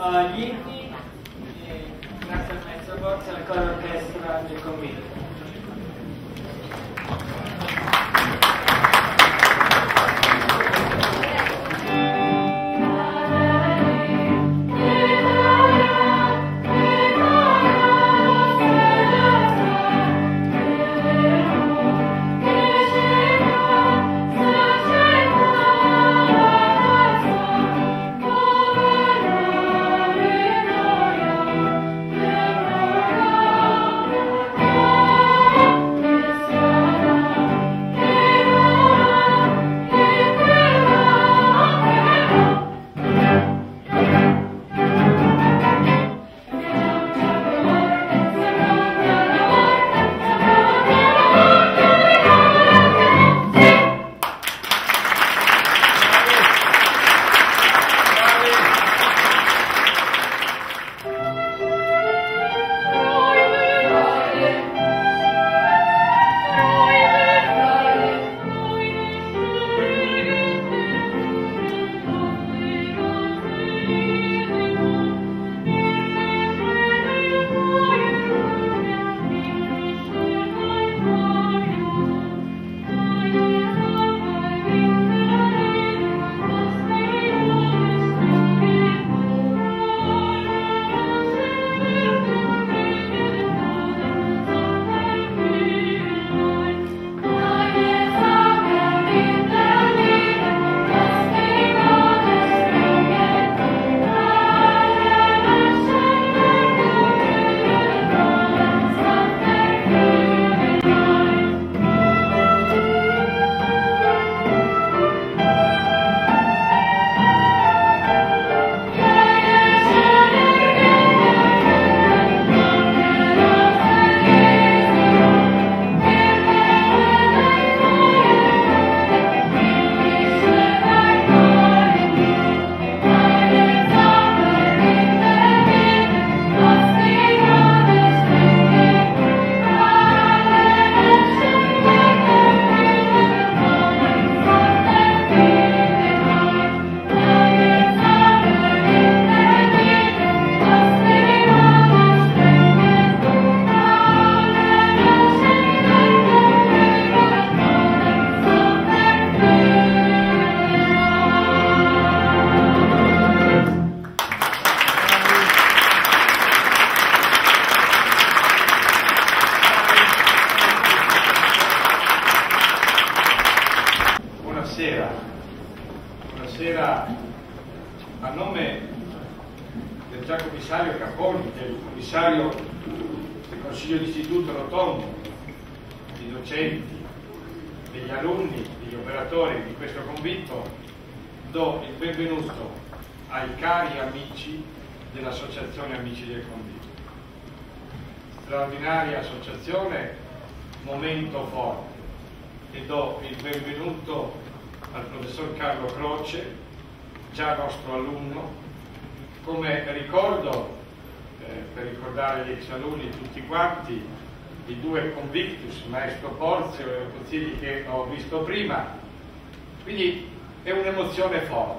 gli inni, grazie al maestro Borzi e al coro orchestra del convito. Buonasera, a nome del già commissario Caponi, che è il commissario del Consiglio d'Istituto Rotondo, dei docenti, degli alunni, degli operatori di questo convitto, do il benvenuto ai cari amici dell'Associazione Amici del Convitto. Straordinaria associazione, momento forte, e do il benvenuto al professor Carlo Croce, già nostro alunno. Come ricordo, per ricordare gli ex alunni tutti quanti, i due convictus, maestro Porzio e Cozzilli, che ho visto prima, quindi è un'emozione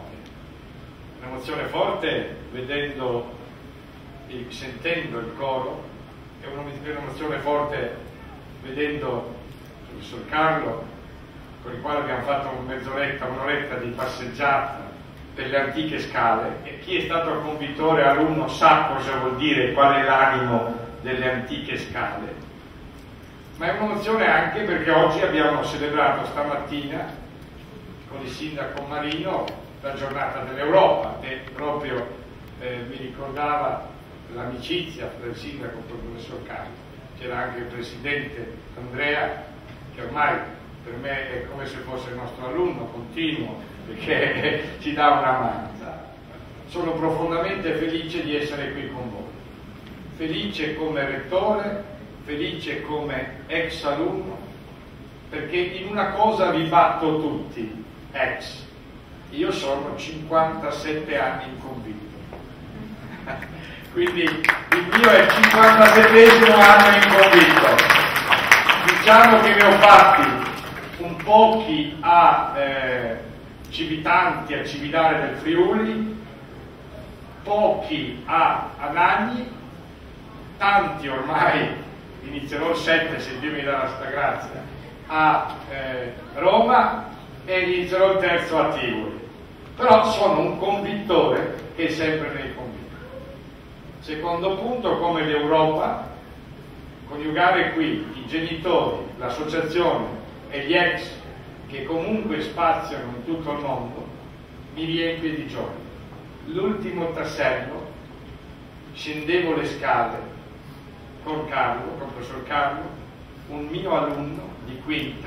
forte vedendo sentendo il coro, è un'emozione forte vedendo il professor Carlo, con il quale abbiamo fatto un'oretta di passeggiata per le antiche scale, e chi è stato convittore alunno sa cosa vuol dire, qual è l'animo delle antiche scale. Ma è un'emozione anche perché oggi abbiamo celebrato stamattina con il sindaco Marino la giornata dell'Europa, e proprio mi ricordava l'amicizia tra il sindaco e il professor Carlo. C'era anche il presidente Andrea, che ormai per me è come se fosse il nostro alunno continuo, perché ci dà una mano. Sono profondamente felice di essere qui con voi, felice come rettore, felice come ex alunno, perché in una cosa vi batto tutti, ex. Io sono 57 anni in convitto, quindi il mio è il 57esimo anno in convitto. Diciamo che ne ho fatti un pochi a Civitanti, a Cividale del Friuli, pochi a Anagni, tanti ormai, inizierò il 7 se Dio mi darà sta grazia, a Roma e inizierò il terzo a Tivoli. Però sono un convittore che è sempre nei convinti. Secondo punto, come l'Europa, coniugare qui i genitori, l'associazione e gli ex che comunque spaziano in tutto il mondo mi riempie di gioia. L'ultimo tassello, scendevo le scale con Carlo, con il professor Carlo, un mio alunno di quinta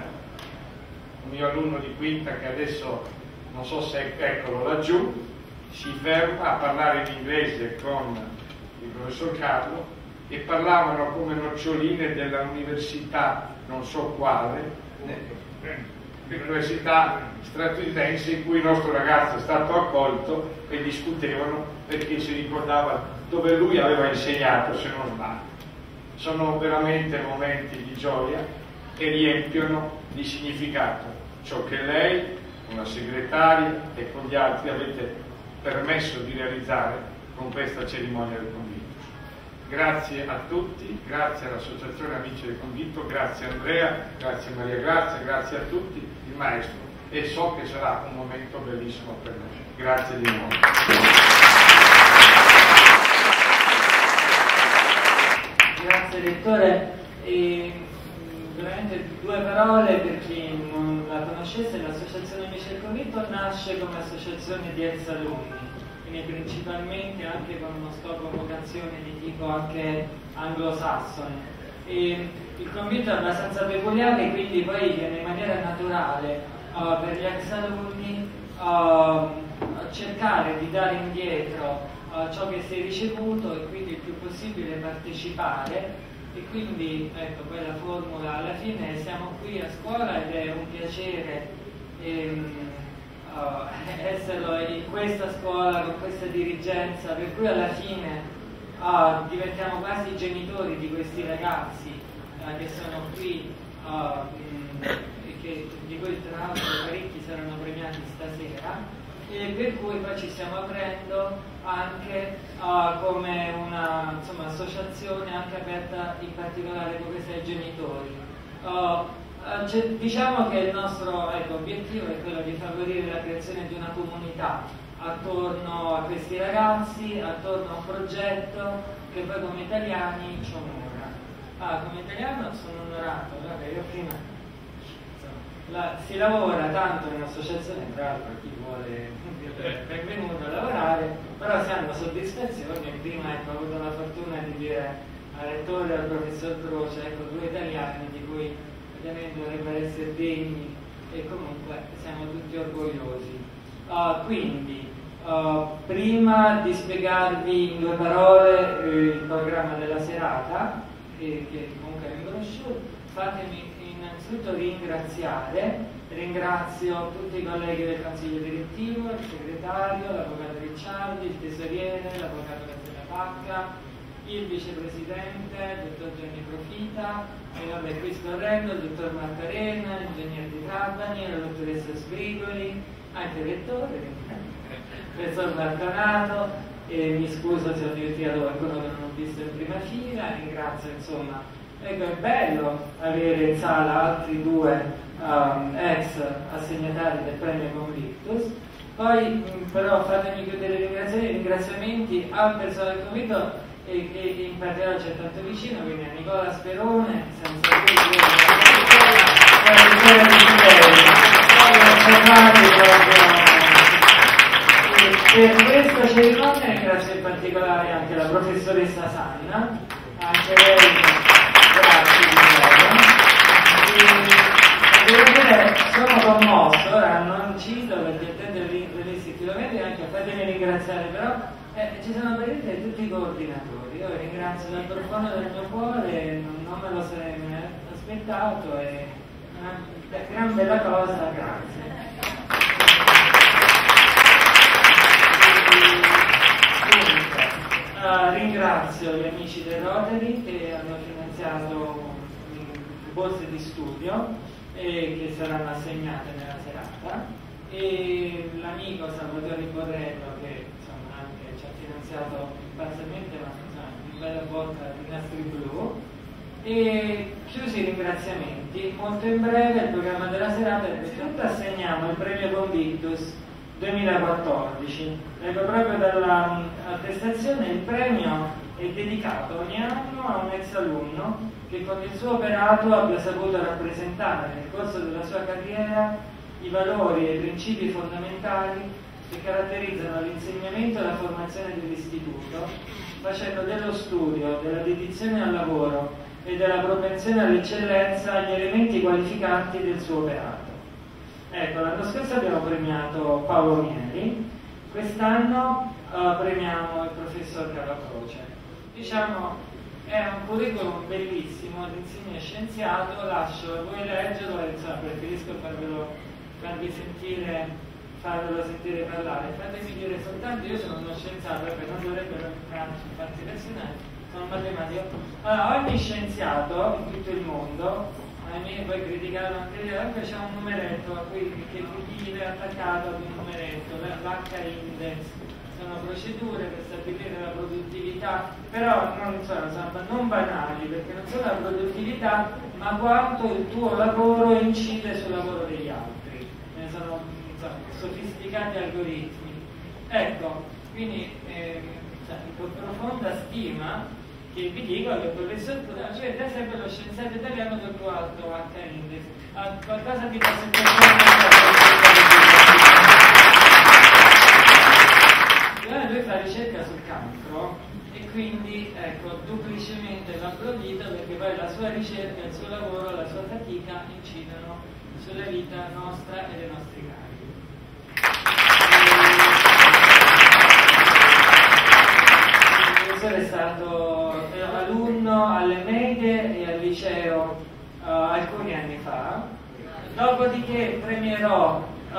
che adesso non so se eccolo laggiù, si ferma a parlare in inglese con il professor Carlo e parlavano come noccioline dell'università non so quale, l'università statunitense in cui il nostro ragazzo è stato accolto, e discutevano perché si ricordava dove lui aveva insegnato, se non sbaglio. Sono veramente momenti di gioia che riempiono di significato ciò che lei, una segretaria e con gli altri avete permesso di realizzare con questa cerimonia del convitto. Grazie a tutti, grazie all'Associazione Amici del Convitto, grazie Andrea, grazie Maria Grazia, grazie a tutti, il maestro, e so che sarà un momento bellissimo per noi. Grazie di nuovo. Grazie Lettore. Veramente due parole per chi non la conoscesse: l'Associazione Amici del Convitto nasce come associazione di ex alunni, quindi principalmente anche con uno scopo vocazione di tipo anche anglosassone. E il convitto è abbastanza peculiare, quindi poi viene in maniera naturale per gli ex alunni cercare di dare indietro ciò che si è ricevuto e quindi il più possibile partecipare. E quindi ecco, poi la formula alla fine: siamo qui a scuola ed è un piacere essere in questa scuola con questa dirigenza, per cui alla fine diventiamo quasi i genitori di questi ragazzi che sono qui e di cui tra l'altro parecchi saranno premiati stasera, e per cui poi ci stiamo aprendo anche come una associazione anche aperta in particolare come ai genitori. Diciamo che il nostro obiettivo è quello di favorire la creazione di una comunità attorno a questi ragazzi, attorno a un progetto che poi come italiani ci onora. Come italiano sono onorato, guarda, io prima si lavora tanto in associazione, tra l'altro chi vuole benvenuto a lavorare, però si hanno soddisfazioni. Prima ho avuto la fortuna di dire al rettore e al professor Croce, due italiani di cui ovviamente dovrebbero essere degni, e comunque siamo tutti orgogliosi. Quindi prima di spiegarvi in due parole il programma della serata, che comunque è in brochure, fatemi innanzitutto ringrazio tutti i colleghi del consiglio direttivo, il segretario, l'avvocato Ricciardi, il tesoriere, l'avvocato Gazzella Pacca, il vicepresidente, il dottor Gianni Profita, e vabbè, qui scorrendo il dottor Marcarena, l'ingegner Di Trabani, la dottoressa Sbrigoli, anche il rettore, il professor Marcanato, e mi scuso se ho dimenticato qualcuno che non ho visto in prima fila. Ringrazio, insomma, ecco, è bello avere in sala altri due ex assegnatari del premio Convictus. Poi però fatemi chiudere i ringraziamenti al personale del Convitto che in particolare c'è tanto vicino, quindi a Nicola Sperone, senza cui per questa cerimonia ringrazio in particolare anche la professoressa Sanna, anche lei grazie di nuovo. Devo dire, sono commosso, ora non cito perché il tempo degli chilometri, anche fatemi ringraziare, però ci sono presenti tutti i coordinatori. Io ringrazio dal profondo del mio cuore, non me lo sarei mai aspettato, è una gran bella cosa, grazie. Ringrazio gli amici del Rotary che hanno finanziato borse di studio che saranno assegnate nella serata, e l'amico Salvatore Borrello che insomma anche ci ci ha finanziato parzialmente, ma una bella botta di nastri blu. E chiusi i ringraziamenti, molto in breve il programma della serata. Innanzitutto assegniamo il premio Convictus 2014. Ecco, proprio dall'attestazione il premio è dedicato ogni anno a un ex alunno che con il suo operato abbia saputo rappresentare nel corso della sua carriera i valori e i principi fondamentali che caratterizzano l'insegnamento e la formazione dell'istituto, facendo dello studio, della dedizione al lavoro e della propensione all'eccellenza gli elementi qualificanti del suo operato. Ecco, l'anno scorso abbiamo premiato Paolo Mieri, quest'anno premiamo il professor Carlo Croce. Diciamo, è un curriculum bellissimo, l'insigne scienziato, lascio a voi leggerlo, insomma, preferisco farvelo sentire parlare. Fatemi dire soltanto, io sono uno scienziato, perché non dovrebbero farsi lezione, sono matematico. Allora, ogni scienziato in tutto il mondo, poi criticato anche c'è un numeretto a cui che vive attaccato ad un numeretto, l'H-index. Sono procedure per stabilire la produttività, però non banali, perché non solo la produttività, ma quanto il tuo lavoro incide sul lavoro degli altri. Sono sofisticati algoritmi. Ecco, quindi con profonda stima che vi dico che il professor Croce è sempre lo scienziato italiano del più alto H-index. Qualcosa di lui fa ricerca sul cancro e quindi ecco, duplicemente va applaudito, perché poi la sua ricerca, il suo lavoro, la sua fatica incidono sulla vita nostra e dei nostri cari. Il professore è stato alunno alle medie e al liceo alcuni anni fa, dopodiché premierò,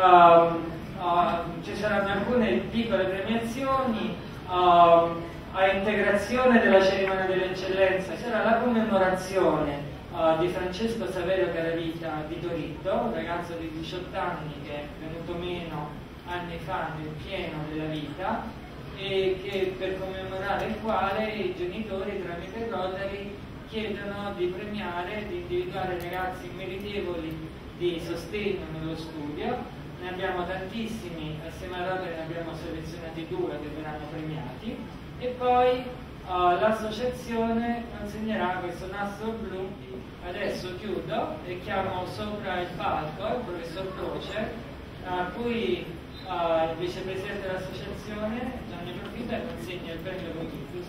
ci saranno alcune piccole premiazioni a integrazione della cerimonia dell'eccellenza. Sarà la commemorazione di Francesco Saverio Caravita di Toritto, un ragazzo di 18 anni che è venuto meno anni fa nel pieno della vita, e che per commemorare il quale i genitori tramite Rotary chiedono di premiare, di individuare ragazzi meritevoli di sostegno nello studio. Ne abbiamo tantissimi, assieme a Rotary ne abbiamo selezionati 2 che verranno premiati, e poi l'associazione consegnerà questo nastro blu. Adesso chiudo e chiamo sopra il palco il professor Croce, a cui il vicepresidente dell'associazione Gianni Profita consegna il premio Convictus.